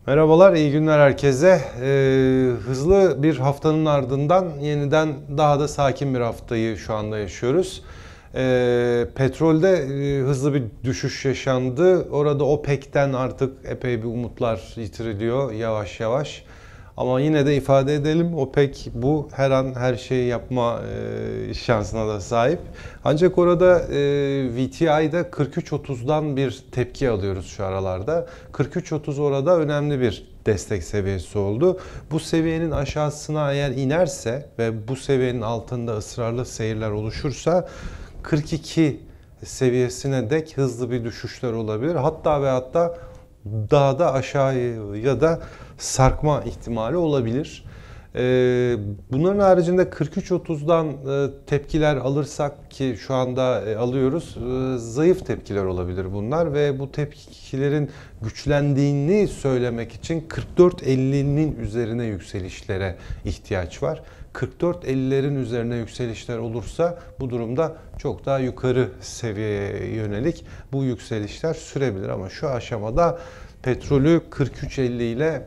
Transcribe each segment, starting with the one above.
Merhabalar, iyi günler herkese. Hızlı bir haftanın ardından yeniden daha da sakin bir haftayı şu anda yaşıyoruz. Petrolde hızlı bir düşüş yaşandı. Orada OPEC'ten artık epey bir umutlar yitiriliyor yavaş yavaş. Ama yine de ifade edelim, OPEC bu her an her şeyi yapma şansına da sahip. Ancak orada WTI'de 43.30'dan bir tepki alıyoruz şu aralarda. 43.30 orada önemli bir destek seviyesi oldu. Bu seviyenin aşağısına eğer inerse ve bu seviyenin altında ısrarlı seyirler oluşursa 42 seviyesine dek hızlı bir düşüşler olabilir. Hatta ve hatta daha da aşağıya da sarkma ihtimali olabilir. Bunların haricinde 43.30'dan tepkiler alırsak ki şu anda alıyoruz, zayıf tepkiler olabilir bunlar ve bu tepkilerin güçlendiğini söylemek için 44.50'nin üzerine yükselişlere ihtiyaç var. 44.50'lerin üzerine yükselişler olursa bu durumda çok daha yukarı seviyeye yönelik bu yükselişler sürebilir ama şu aşamada petrolü 43.50 ile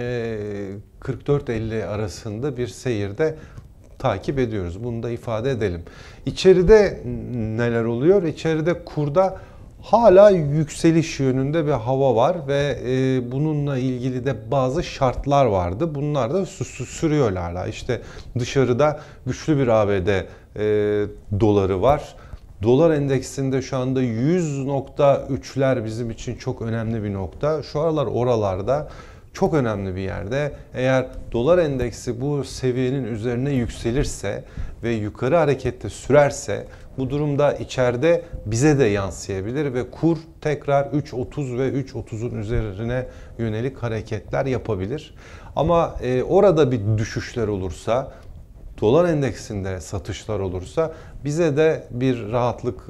44.50 arasında bir seyirde takip ediyoruz. Bunu da ifade edelim. İçeride neler oluyor? İçeride kurda hala yükseliş yönünde bir hava var ve bununla ilgili de bazı şartlar vardı. Bunlar da sürüyor hala. İşte dışarıda güçlü bir ABD doları var. Dolar endeksinde şu anda 100.3'ler bizim için çok önemli bir nokta. Şu aralar oralarda çok önemli bir yerde. Eğer dolar endeksi bu seviyenin üzerine yükselirse ve yukarı harekette sürerse bu durumda içeride bize de yansıyabilir ve kur tekrar 3.30 ve 3.30'un üzerine yönelik hareketler yapabilir. Ama orada bir düşüşler olursa, dolar endeksinde satışlar olursa bize de bir rahatlık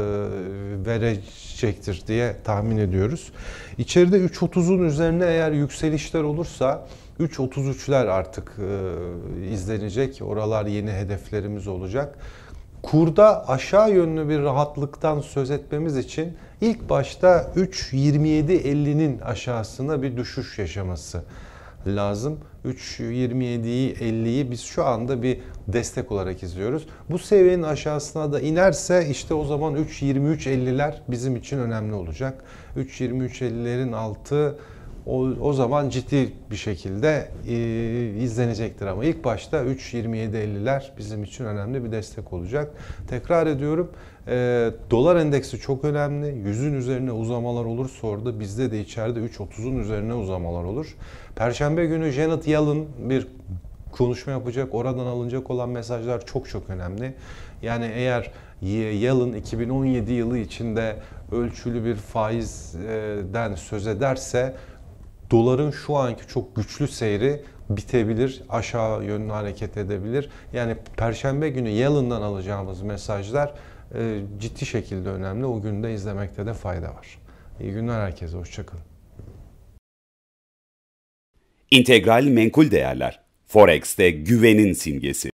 verecektir diye tahmin ediyoruz. İçeride 3.30'un üzerine eğer yükselişler olursa 3.33'ler artık izlenecek. Oralar yeni hedeflerimiz olacak. Kurda aşağı yönlü bir rahatlıktan söz etmemiz için ilk başta 3.27.50'nin aşağısına bir düşüş yaşaması lazım. 3.27'yi 50'yi biz şu anda bir destek olarak izliyoruz. Bu seviyenin aşağısına da inerse işte o zaman 3.23.50'ler bizim için önemli olacak. 3.23.50'lerin altı o zaman ciddi bir şekilde izlenecektir ama ilk başta 3.27.50'ler bizim için önemli bir destek olacak. Tekrar ediyorum, dolar endeksi çok önemli. 100'ün üzerine uzamalar olursa orada bizde de içeride 3.30'un üzerine uzamalar olur. Perşembe günü Janet Yellen bir konuşma yapacak. Oradan alınacak olan mesajlar çok çok önemli. Yani eğer Yellen 2017 yılı içinde ölçülü bir faizden söz ederse doların şu anki çok güçlü seyri bitebilir, aşağı yönlü hareket edebilir. Yani Perşembe günü Yellen'dan alacağımız mesajlar ciddi şekilde önemli. O günü de izlemekte de fayda var. İyi günler herkese, hoşçakalın. İntegral Menkul Değerler, Forex'te güvenin simgesi.